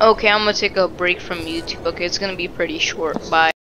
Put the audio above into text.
Okay, I'm gonna take a break from YouTube. Okay, it's gonna be pretty short. Bye.